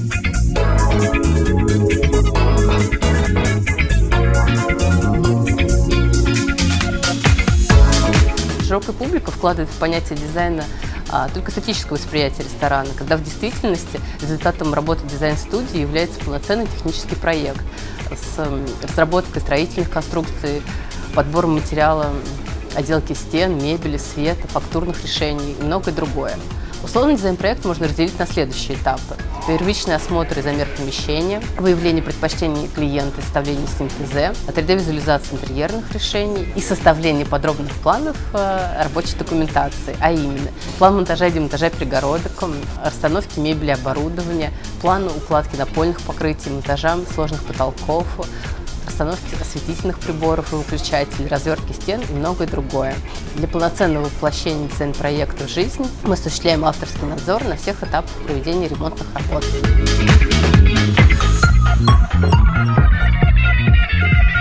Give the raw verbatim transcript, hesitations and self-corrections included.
Широкая публика вкладывает в понятие дизайна а, только эстетическое восприятие ресторана, когда в действительности результатом работы дизайн-студии является полноценный технический проект с м, разработкой строительных конструкций, подбором материала, отделки стен, мебели, света, фактурных решений и многое другое. Условный дизайн-проект можно разделить на следующие этапы. Первичный осмотр и замер помещения, выявление предпочтений клиента и составление с ним ТЗ, три дэ-визуализация интерьерных решений и составление подробных планов э, рабочей документации, а именно план монтажа и демонтажа перегородок, расстановки мебели и оборудования, план укладки напольных покрытий, монтажа сложных потолков, расстановки осветительных приборов и выключателей, развертки стен и многое другое. Для полноценного воплощения дизайн-проекта в жизнь мы осуществляем авторский надзор на всех этапах проведения ремонтных работ.